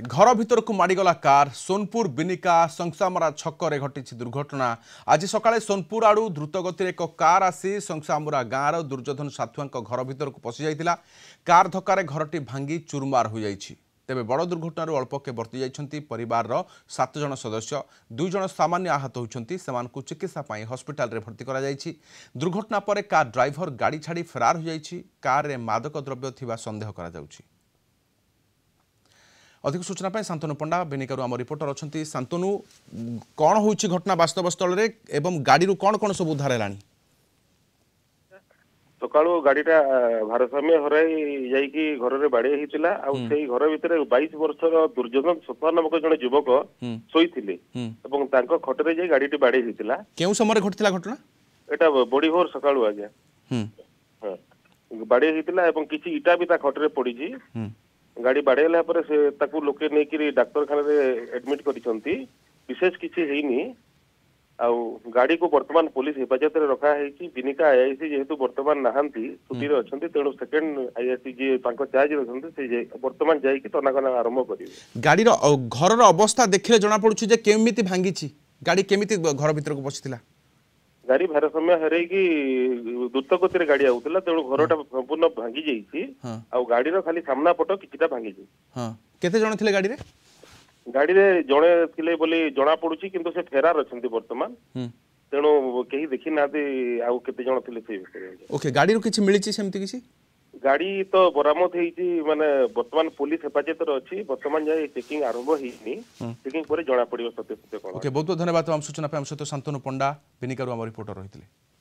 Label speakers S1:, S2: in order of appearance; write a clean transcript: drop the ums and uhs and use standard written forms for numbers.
S1: घर भितर को माड़गला कार सोनपुर बिनिका संसामरा छकरे घटी दुर्घटना। आज सकाळे सोनपुर आड़ू द्रुतगति एक कार आसी संसामुरा गाँवर दुर्योधन साथुआ घर भितर को पशि जाइतिला। कार धक्कार घरटी भांगी चुरमार हो जाइछि। तेबे बड़ दुर्घटना अल्पके बर्ती जाइछन्ति परिवार 7 जन सदस्य। 2 जन सामान्य आहत होइछन्ति। सेमानकु चिकित्सा पाई हॉस्पिटल रे भर्ती करा जाइछि। दुर्घटना परे कार ड्राइवर गाड़ी छाड़ी फरार हो जाइछि। कार रे मादक द्रव्य थिबा संदेह करा जाउछि। अधिक सूचना पाई शांतनु पंडा बेनिकारु आम रिपोर्टर अच्छा। शांतनु, कौन होइछि घटना वास्तव स्थल रे एवं गाड़ी रू कौन कौन सब उद्धार हेलानी?
S2: सकाळु गाड़ीटा भारसाम्य हराई जाइकी घर रे बाड़े हितिला आ सेही घर भितरे 22 वर्षर दुर्योधन सत्वा नामक जने युवक सोईथिले एवं तांको खटरे जाई गाड़ीटी बाड़े हितिला।
S1: केउ समय घटतिला घटना?
S2: एटा बड़ी भोर सकाळु आज्ञा हां बाड़े हितिला एवं किछि इटा भी ता खटरे पड़ीजी। गाड़ी बाड़ेला पर से ताकू लोके नेकिरी डाक्तरखाना रे एडमिट करिसंती। विशेष किछि हेइनी आ गाड़ी को वर्तमान पुलिस हिफाजत रे रखा है कि बिनिका आईआईसी जेहेतु वर्तमान नहांती छुट्टी रे अछंती तेणु सेकंड आईआईसी जे तांको चार्ज रे अछंती से वर्तमान जाई कि तनागना आरंभ करिवे।
S1: गाड़ी रो घर रो अवस्था देखले जणा पडुछि जे केमिति भांगीछि। गाड़ी केमिति घर भीतर को पछितिला?
S2: गाड़ी भारसाम्य हरई की द्रुत गति रे गाड़ी आउतला तेणु घरटा संपूर्ण भांगी जाइछि। आ गाड़ी रो खाली सामना पट किछिटा भांगी जाई।
S1: हां केते जण थिले गाड़ी रे?
S2: गाड़ी रे जणे थिले बोली जणा पडुछि किंतु से फेरार अछंती वर्तमान। तेणु केही देखि नाते आउ केते जण थिले से विषय।
S1: ओके, गाड़ी रो किछि मिलिछि सेमति किछि?
S2: गाड़ी तो बरामद हेइछि माने वर्तमान पुलिस हिफाजत रे अछि। वर्तमान जाय चेकिंग आरंभ हेइनी। चेकिंग परे जणा पडियो सत्य सत्य कोन।
S1: ओके, बहुत बहुत धन्यवाद। हम सूचना पे हम सहित शांतनु पंडा बेनिकारु हम रिपोर्टर रहितले।